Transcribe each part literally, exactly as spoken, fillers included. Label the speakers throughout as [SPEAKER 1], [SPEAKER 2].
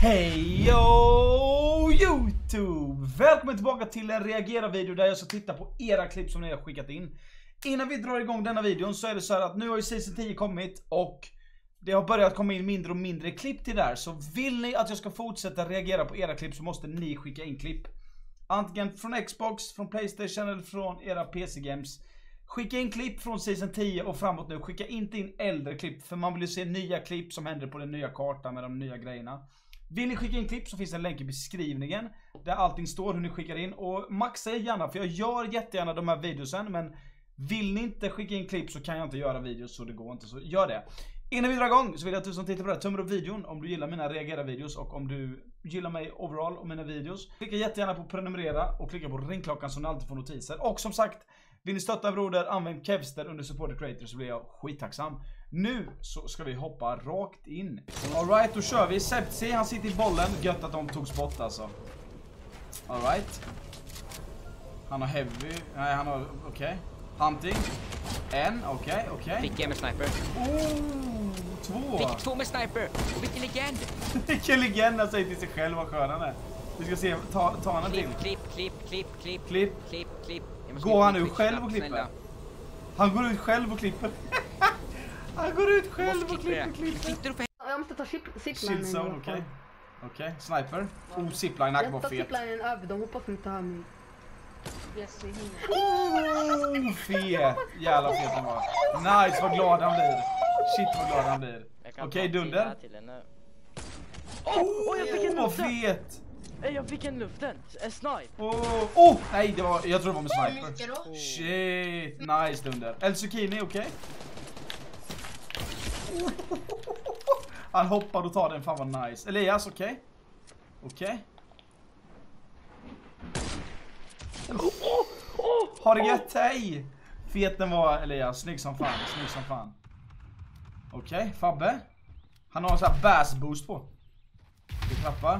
[SPEAKER 1] Hej yo YouTube! Välkommen tillbaka till en reagera-video där jag ska titta på era klipp som ni har skickat in. Innan vi drar igång denna videon så är det så här att nu har ju season tio kommit och det har börjat komma in mindre och mindre klipp till där. Så vill ni att jag ska fortsätta reagera på era klipp så måste ni skicka in klipp. Antingen från Xbox, från Playstation eller från era P C-games. Skicka in klipp från season tio och framåt nu. Skicka inte in äldre klipp för man vill ju se nya klipp som händer på den nya kartan med de nya grejerna. Vill ni skicka in klipp så finns det en länk i beskrivningen där allting står hur ni skickar in. Och maxa er gärna för jag gör jättegärna de här videosen. Men vill ni inte skicka in klipp så kan jag inte göra videos så det går inte. Så gör det. Innan vi drar igång så vill jag att du som tittar på det här tummar upp videon om du gillar mina reagera-videos och om du gillar mig overall och mina videos. Klicka jättegärna på prenumerera och klicka på ringklockan så ni alltid får notiser. Och som sagt, vill ni stötta broder, använd Kevster under supporter creator så blir jag skittacksam. Nu så ska vi hoppa rakt in. Alright, då kör vi. Sepsi, han sitter i bollen. Gött att de togs bort alltså. Alright. Han har heavy. Nej, han har... Okej. Okay. Hunting. En, okej, okay, okej.
[SPEAKER 2] Okay. Fick en med sniper.
[SPEAKER 1] Oh, två.
[SPEAKER 2] Fick två med sniper. Vilken legend.
[SPEAKER 1] Vilken legend, han säger till sig själv vad skön han är. Vi ska se, ta, ta han till.
[SPEAKER 2] Klipp, klipp, klipp, klipp,
[SPEAKER 1] klipp.
[SPEAKER 2] Klipp, klipp.
[SPEAKER 1] Går han ut själv och klipper? Snälla. Han går ut själv och klipper. Han går ut själv och klipper, klipper.
[SPEAKER 3] Jag måste ta ziplinen.
[SPEAKER 1] Shieldzone, okej. Okej, sniper. Oh, zipline, han var fet.
[SPEAKER 3] Jag tar ziplinen över, de hoppas inte ha mig.
[SPEAKER 1] Oh, fet. Jävla fet han var. Nice, vad glad han blir. Shit, vad glad han blir. Okej, okay, dunder.
[SPEAKER 4] Oh, jag fick en
[SPEAKER 1] vad fet.
[SPEAKER 4] Jag fick en luften, en snipe.
[SPEAKER 1] Oh, oh, nej, det var, jag tror det var med sniper. Shit, nice dunder. El Zucchini, okej. Okay. Han hoppar och tar den, fan vad nice. Elias, okej. Okay. Okej. Okay. Har det gött, hej. Feten var Elias, snygg som fan, snygg som fan. Okej, okay, Fabbe. Han har en sån här bass boost på. Vi klappar.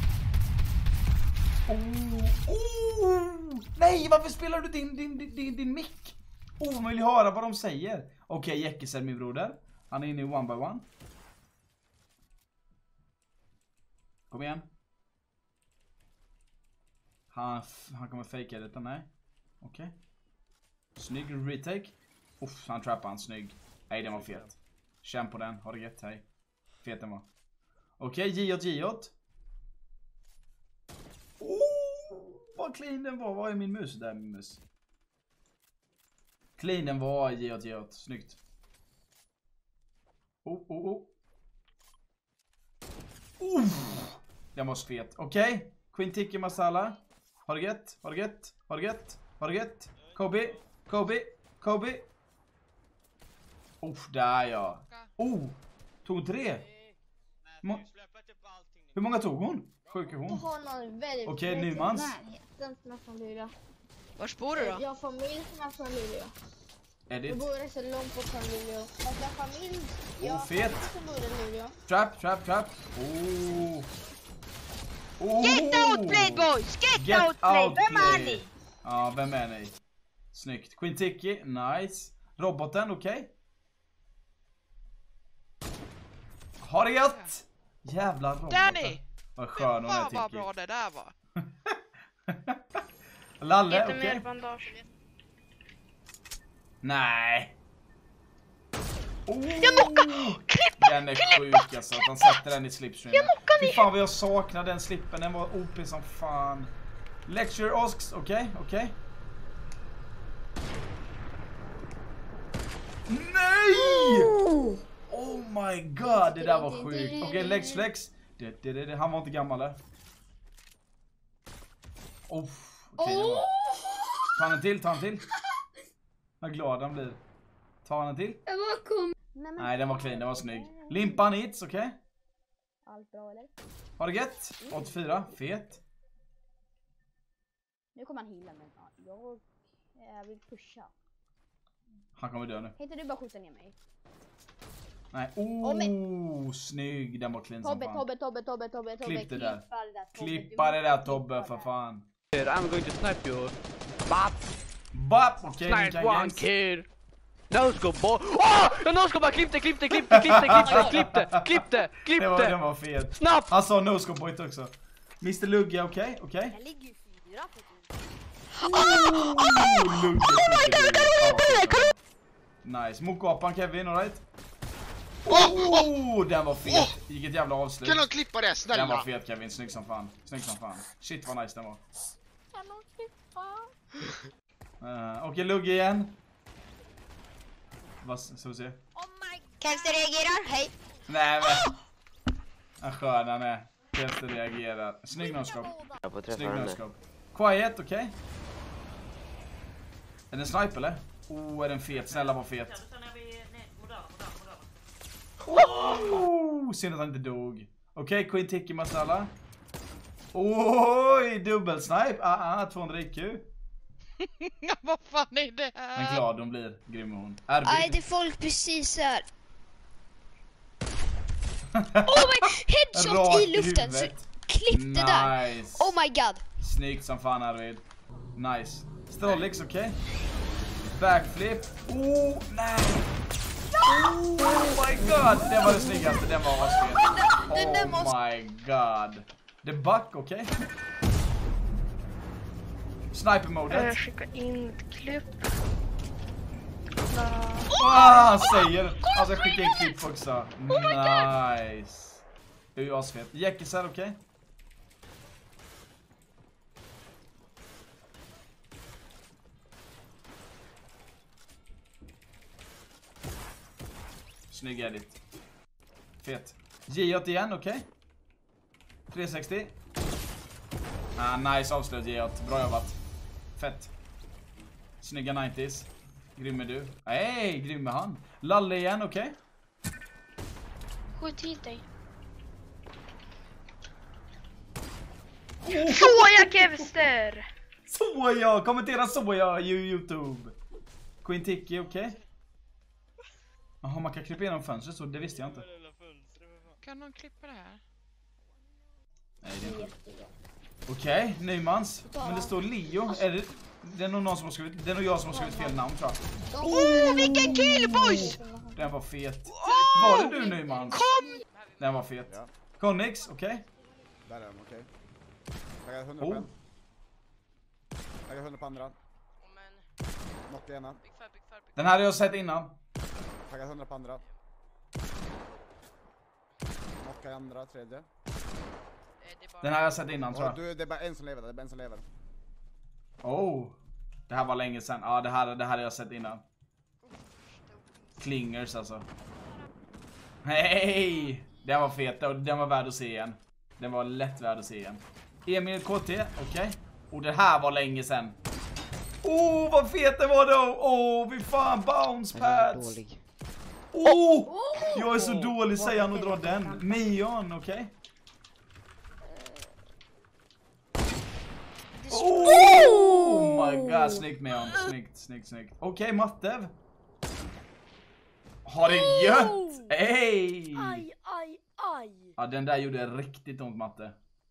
[SPEAKER 1] Oh, oh. Nej, varför spelar du din, din, din, din, din mic? Oh, man vill höra vad de säger. Okej, okay, Jäckesen min broder. Han är inne i one by one. Kom igen. Han, han kommer fejka detta, nej. Okej. Okay. Snygg retake. Uff, han trappar han, snygg. Nej, den var fet. Känn på den, har det gett, hej. Fet den var. Okej, okay, J åt J åt. Oh, vad clean den var. Vad är min mus? Där är min mus. Clean den var. Ge åt, ge åt. Snyggt. Oh, oh, oh. Oh. Den var fet. Okej. Okay. Queen Tiki Masala. Har det gett? Har det gett? Har det gett? Har det gett? Kobe. Kobe. Kobe. Oh, där ja. Oh. Tog tre. Må Hur många tog hon? Sjuk är hon? Okej, okay, Nymans.
[SPEAKER 5] Var bor du då?
[SPEAKER 6] Jag har familj som är från Luleå.
[SPEAKER 1] Edit.
[SPEAKER 6] Jag bor så långt bort från Luleå. Jag har familj.
[SPEAKER 1] Oh, fet.
[SPEAKER 6] Som bor i Luleå.
[SPEAKER 1] Trap, trap, trap. Oh. Oh.
[SPEAKER 5] Get out play boys! Get,
[SPEAKER 1] Get
[SPEAKER 5] out play!
[SPEAKER 1] Out
[SPEAKER 5] Vem
[SPEAKER 1] play.
[SPEAKER 5] är ni?
[SPEAKER 1] Ja, vem är ni? Snyggt. Queen Tiki, nice. Roboten, okej. Okay. Har det gött? Jävla roboten.
[SPEAKER 5] Danny!
[SPEAKER 1] Vad skön hon är, Tiki.
[SPEAKER 5] Vad bra det där var.
[SPEAKER 1] Lalle, okej. Okay.
[SPEAKER 6] Mer bandage.
[SPEAKER 1] Nej. Oh,
[SPEAKER 5] jag knockar! Klippa!
[SPEAKER 1] Den är sjuk alltså, att han sätter den i slipstreamen.
[SPEAKER 5] Jag knockar ner!
[SPEAKER 1] Fy fan vad jag saknar den slippen, den var O P som fan. Lecture asks, okej, okay, okej. Okay. Nej! Oh my god, det där var sjukt. Okej, okay, Lex Flex. Det, det, det, det. Han var inte gammal där. Oh, okej, okay, det var. Ta han en till, ta han till. Vad glad han blir. Ta han en till.
[SPEAKER 6] Jag var kom.
[SPEAKER 1] Nej, den var clean, den var snygg. Limpan hits, okej. Okay.
[SPEAKER 6] Allt bra eller?
[SPEAKER 1] Har det gett? åttiofyra, fet.
[SPEAKER 6] Nu kommer han hila men jag, jag vill pusha.
[SPEAKER 1] Han kommer dö nu.
[SPEAKER 6] Kan inte du bara skjuta ner mig?
[SPEAKER 1] Nej, oh, oh snygg. Den var clean som
[SPEAKER 6] Tobbe,
[SPEAKER 1] fan.
[SPEAKER 6] Tobbe, Tobbe, Tobbe, Tobbe, Tobbe.
[SPEAKER 1] Klipp det där.
[SPEAKER 6] Tobbe,
[SPEAKER 1] klippa det där Tobbe, för fan.
[SPEAKER 4] I'm going to snipe you. Bop.
[SPEAKER 1] Bop, okej.
[SPEAKER 4] Okay, snipe one kid. No scope boy. Åh! Jag no scope, klipp det, klipp det, klipp det, klipp det, klipp det, klipp det, klipp det, klipp
[SPEAKER 1] Det var, det
[SPEAKER 4] det.
[SPEAKER 1] var fel.
[SPEAKER 4] Snabbt!
[SPEAKER 1] Han sa no scope point också. mister Lugge, okej, okay, okej.
[SPEAKER 6] Jag ligger ju fyra för typ.
[SPEAKER 1] Oh, Lugge. Oh nice. Mokgapan Kevin, alright? Oh, den var fet. Vilket jävla avslut.
[SPEAKER 5] Kan de klippa det, snälla?
[SPEAKER 1] Den var fet Kevin, snygg som fan. Snygg som fan. Shit vad nice den var.
[SPEAKER 6] Kan de klippa?
[SPEAKER 1] Uh, Okej, okay, Lugge igen. Vad så vi se?
[SPEAKER 6] Oh my god.
[SPEAKER 5] Kanske reagerar, hej.
[SPEAKER 1] Nej men. En skön han är. Kanske reagerar. Snygg no-scope. Snygg no-scope. Quiet, okej. Okay. Är det en sniper eller? Oh, är den fet? Snälla var fet. Oh, synd att han inte dog. Okej, okay, Queen Tiki Masala. Oj, dubbelsnipe. Ah, ah, tvåhundra I Q.
[SPEAKER 5] Vad fan är det här?
[SPEAKER 1] Men glad de blir, grym hon. Arvid.
[SPEAKER 7] Nej, det är folk precis här. Oh my, headshot
[SPEAKER 1] Rakt
[SPEAKER 7] i luften. Så klipp det där.
[SPEAKER 1] Nice.
[SPEAKER 7] Oh my god.
[SPEAKER 1] Snyggt som fan Arvid. Nice. Strollix, okej. Okay. Backflip. Oh, nej. Oh my god. Det var det snyggaste. Den var avspelet. Oh my god. Det back, okej. Okay. Sniper-modet.
[SPEAKER 3] Jag skickar in ett klipp.
[SPEAKER 1] Ah, han säger. Alltså jag skickar in klipp också. Nice. Det är ju asfett. Jäckisar, okej. Okay. Snygg edit. Fet. J åtta igen, okej. Okay. trehundrasextio. Ah, nice avslut J åtta. Bra jobbat. Fett. Snygga nittio. Grym är du. Hej, grym är han. Lalle igen, okej. Okay.
[SPEAKER 7] Skjut hit dig.
[SPEAKER 3] Såja Kevster!
[SPEAKER 1] Såja, kommentera såja i YouTube. Queen Tiki, okej. Okay. Jaha, man kan klippa igenom fönstret så, det visste jag inte.
[SPEAKER 5] Kan de klippa det här?
[SPEAKER 1] Nej, det är inte. Okej, okay, Nymans. Men det står Leo. Är det, det är nog någon som har skrivit, det är nog jag som har skrivit fel namn tror jag.
[SPEAKER 5] Oh, vilken kill boys!
[SPEAKER 1] Den var fet. Oh! Var det du Nymans?
[SPEAKER 5] Kom!
[SPEAKER 1] Den var fet.
[SPEAKER 8] Ja.
[SPEAKER 1] Connex, okej. Okay.
[SPEAKER 8] Där är den, okej. Taggad hundra
[SPEAKER 1] Oh.
[SPEAKER 8] på en. Taggad hundra på andra. Knock ena.
[SPEAKER 1] Den här har jag sett innan.
[SPEAKER 8] Taggad hundra på andra. Knocka andra, tredje.
[SPEAKER 1] Den här har jag sett innan tror
[SPEAKER 8] Och
[SPEAKER 1] jag.
[SPEAKER 8] du, det är bara en som lever, det är bara en som lever.
[SPEAKER 1] Oh. Det här var länge sedan. Ja, det här, det här har jag sett innan. Klingers alltså. Hej! Den var fet och den var värd att se igen. Den var lätt värd att se igen. Emil K T, okej. Okay. Och det här var länge sedan. Oh, vad fet det var då! Åh, oh, vi fan bounce pads! Oh, jag är så dålig, säger han och drar den. Mion, okej. Okay. Oh my god, snyggt Mion. Snyggt, snyggt, snyggt. Okej, okay, Mattev. Har det gött! Hej!
[SPEAKER 6] Aj, aj, aj.
[SPEAKER 1] Ja, den där gjorde riktigt ont, Matte.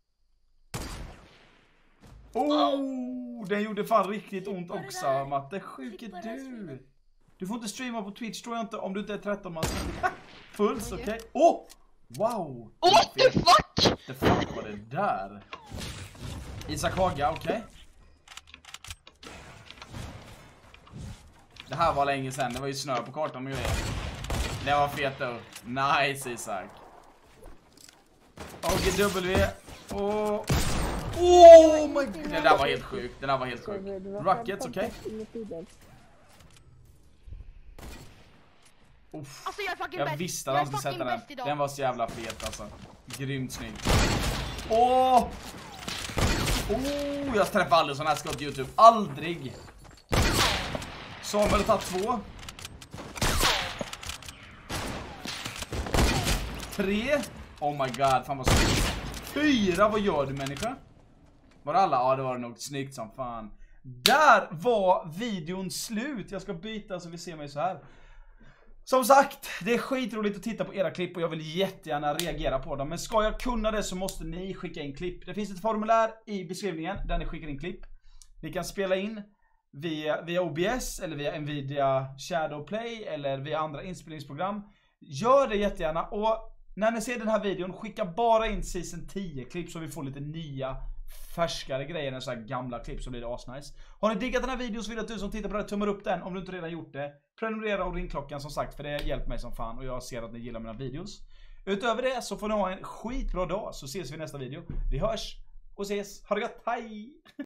[SPEAKER 1] Oh, den gjorde fan riktigt ont också, Matte. Sjuk är du. Du får inte streama på Twitch, tror jag inte, om du inte är tretton man. Puls, okej. Okay. Oh! Wow!
[SPEAKER 5] What the fuck?
[SPEAKER 1] The fuck var det där? Isak Haga, okej. Okay. Det här var länge sedan, det var ju snö på kartan och grejer. Det var fet då. Nice, Isak. O G W. Oh. Oh my god. Den där var helt sjuk. Den där var helt sjuk. Rockets, okej. Okay.
[SPEAKER 6] Alltså jag är fucking
[SPEAKER 1] Jag
[SPEAKER 6] bäst.
[SPEAKER 1] visste att
[SPEAKER 6] Jag
[SPEAKER 1] han
[SPEAKER 6] är
[SPEAKER 1] skulle
[SPEAKER 6] fucking
[SPEAKER 1] sätta den.
[SPEAKER 6] bäst idag.
[SPEAKER 1] Den var så jävla fet alltså. Grymt snygg. Åh! Oh, jag träffar aldrig sådana här skott YouTube. Aldrig. Samuel tar två. Tre. Oh my god, fan vad snyggt. Fyra, vad gör du människa? Var det alla? Ja, det var det nog. Snyggt som fan. Där var videon slut. Jag ska byta så vi ser mig så här. Som sagt, det är skitroligt att titta på era klipp och jag vill jättegärna reagera på dem. Men ska jag kunna det så måste ni skicka in klipp. Det finns ett formulär i beskrivningen där ni skickar in klipp. Ni kan spela in via, via O B S eller via Nvidia Shadowplay eller via andra inspelningsprogram. Gör det jättegärna, och när ni ser den här videon, skicka bara in season tio-klipp så vi får lite nya, färskare grejer än så här gamla klipp, så blir det asnice. Har ni diggat den här videon så vill jag att du som tittar på det här tummar upp den om du inte redan gjort det. Prenumerera och ring klockan som sagt, för det hjälper mig som fan och jag ser att ni gillar mina videos. Utöver det så får ni ha en skitbra dag, så ses vi i nästa video. Vi hörs och ses, ha det gott, hej!